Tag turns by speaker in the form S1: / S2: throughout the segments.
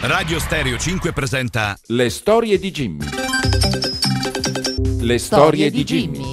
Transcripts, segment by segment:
S1: Radio Stereo 5 presenta
S2: Le storie di Jimmy. Le storie di Jimmy.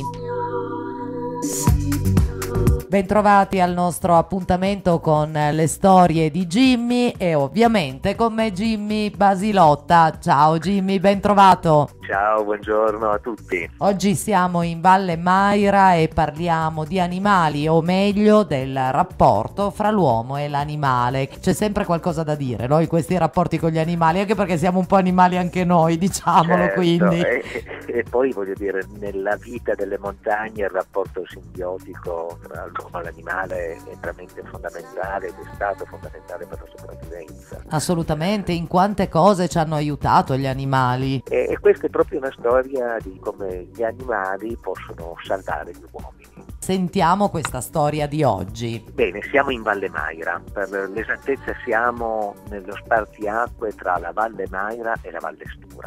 S3: Bentrovati al nostro appuntamento con le storie di Jimmy e ovviamente con me Jimmy Basilotta. Ciao Jimmy, bentrovato.
S4: Ciao, buongiorno a tutti.
S3: Oggi siamo in Valle Maira e parliamo di animali, o meglio del rapporto fra l'uomo e l'animale. C'è sempre qualcosa da dire, no? In questi rapporti con gli animali, anche perché siamo un po' animali anche noi, diciamolo.
S4: Certo,
S3: quindi.
S4: E poi voglio dire, nella vita delle montagne il rapporto simbiotico tra l'uomo e l'animale è veramente fondamentale ed è stato fondamentale per la sopravvivenza.
S3: Assolutamente, in quante cose ci hanno aiutato gli animali.
S4: E questa è proprio una storia di come gli animali possono salvare gli uomini.
S3: Sentiamo questa storia di oggi.
S4: Bene, siamo in Valle Maira, per l'esattezza siamo nello spartiacque tra la Valle Maira e la Valle Stura.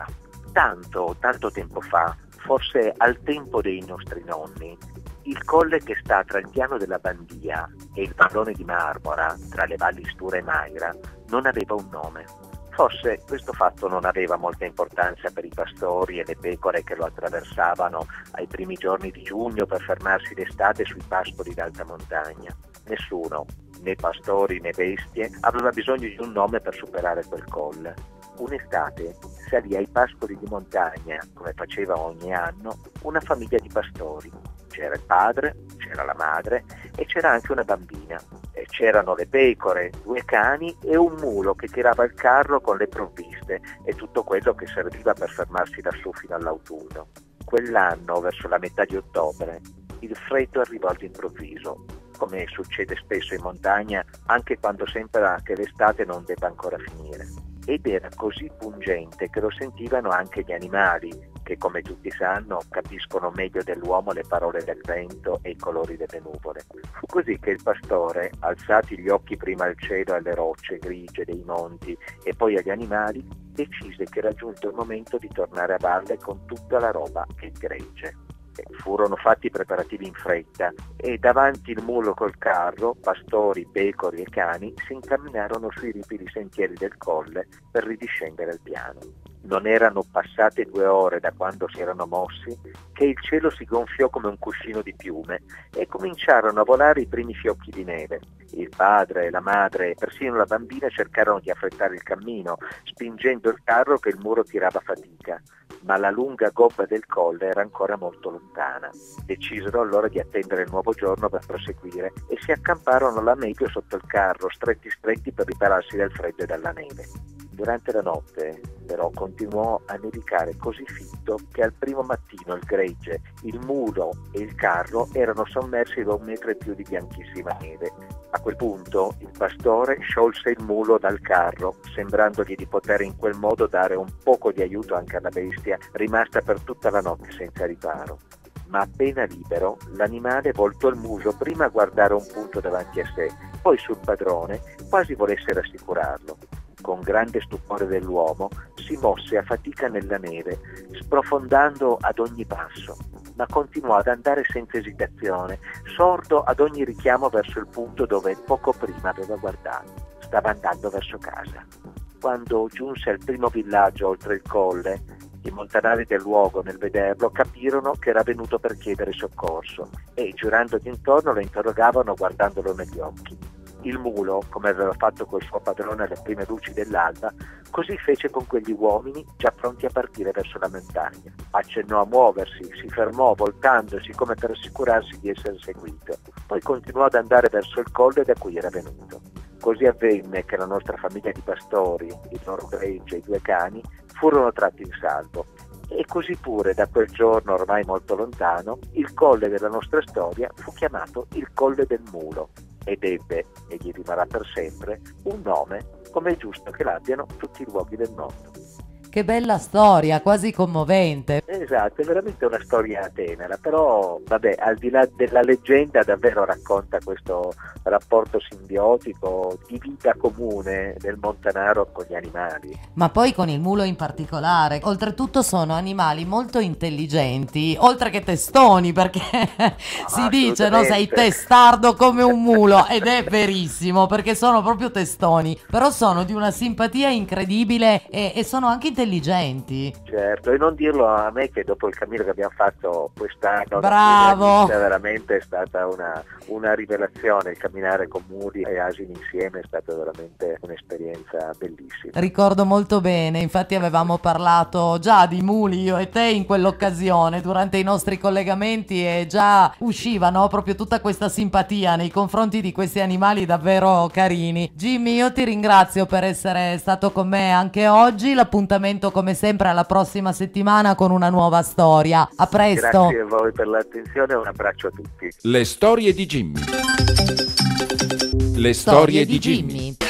S4: Tanto tempo fa, forse al tempo dei nostri nonni, il colle che sta tra il piano della Bandia e il vallone di Marmora, tra le valli Stura e Maira, non aveva un nome. Forse questo fatto non aveva molta importanza per i pastori e le pecore che lo attraversavano ai primi giorni di giugno per fermarsi d'estate sui pascoli d'alta montagna. Nessuno, né pastori né bestie, aveva bisogno di un nome per superare quel colle. Un'estate salì ai pascoli di montagna, come faceva ogni anno, una famiglia di pastori. C'era il padre, c'era la madre e c'era anche una bambina. E c'erano le pecore, 2 cani e un mulo che tirava il carro con le provviste e tutto quello che serviva per fermarsi lassù fino all'autunno. Quell'anno, verso la metà di ottobre, il freddo arrivò all'improvviso, come succede spesso in montagna, anche quando sembra che l'estate non debba ancora finire. Ed era così pungente che lo sentivano anche gli animali, che come tutti sanno capiscono meglio dell'uomo le parole del vento e i colori delle nuvole. Fu così che il pastore, alzati gli occhi prima al cielo e alle rocce grigie dei monti e poi agli animali, decise che era giunto il momento di tornare a valle con tutta la roba e il gregge. Furono fatti i preparativi in fretta e davanti il mulo col carro, pastori, pecore e cani si incamminarono sui ripidi sentieri del colle per ridiscendere il piano. Non erano passate 2 ore da quando si erano mossi che il cielo si gonfiò come un cuscino di piume e cominciarono a volare i primi fiocchi di neve. Il padre, la madre e persino la bambina cercarono di affrettare il cammino, spingendo il carro che il muro tirava a fatica, ma la lunga gobba del colle era ancora molto lontana. Decisero allora di attendere il nuovo giorno per proseguire e si accamparono alla meglio sotto il carro, stretti per ripararsi dal freddo e dalla neve. Durante la notte, però, continuò a nevicare così fitto che al primo mattino il gregge, il mulo e il carro erano sommersi da 1 metro e più di bianchissima neve. A quel punto il pastore sciolse il mulo dal carro, sembrandogli di poter in quel modo dare un poco di aiuto anche alla bestia, rimasta per tutta la notte senza riparo. Ma appena libero, l'animale voltò il muso prima a guardare un punto davanti a sé, poi sul padrone, quasi volesse rassicurarlo. Con grande stupore dell'uomo si mosse a fatica nella neve, sprofondando ad ogni passo, ma continuò ad andare senza esitazione, sordo ad ogni richiamo verso il punto dove poco prima aveva guardato. Stava andando verso casa. Quando giunse al primo villaggio oltre il colle, i montanari del luogo, nel vederlo, capirono che era venuto per chiedere soccorso e, girandogli intorno, lo interrogavano guardandolo negli occhi. Il mulo, come aveva fatto col suo padrone alle prime luci dell'alba, così fece con quegli uomini già pronti a partire verso la montagna. Accennò a muoversi, si fermò voltandosi come per assicurarsi di essere seguito. Poi continuò ad andare verso il colle da cui era venuto. Così avvenne che la nostra famiglia di pastori, il loro gregge e i 2 cani, furono tratti in salvo. E così pure da quel giorno ormai molto lontano, il colle della nostra storia fu chiamato il Colle del Mulo ed ebbe, e gli rimarrà per sempre, un nome come è giusto che l'abbiano tutti i luoghi del mondo.
S3: Che bella storia, quasi commovente.
S4: Esatto, è veramente una storia tenera, però vabbè, al di là della leggenda davvero racconta questo rapporto simbiotico di vita comune del montanaro con gli animali.
S3: Ma poi con il mulo in particolare. Oltretutto sono animali molto intelligenti, oltre che testoni, perché si dice, no, sei testardo come un mulo, ed è verissimo, perché sono proprio testoni, però sono di una simpatia incredibile e sono anche intelligenti.
S4: Certo, e non dirlo a me che dopo il cammino che abbiamo fatto quest'anno,
S3: Bravo!
S4: veramente è stata una rivelazione. Il camminare con muli e asini insieme è stata veramente un'esperienza bellissima.
S3: Ricordo molto bene, infatti avevamo parlato già di muli io e te in quell'occasione durante i nostri collegamenti e già usciva, no, proprio tutta questa simpatia nei confronti di questi animali davvero carini. Jimmy, io ti ringrazio per essere stato con me anche oggi, l'appuntamento come sempre alla prossima settimana con una nuova storia. A presto.
S4: Grazie a voi per l'attenzione e un abbraccio a tutti.
S2: Le storie di Jimmy. Le storie di Jimmy.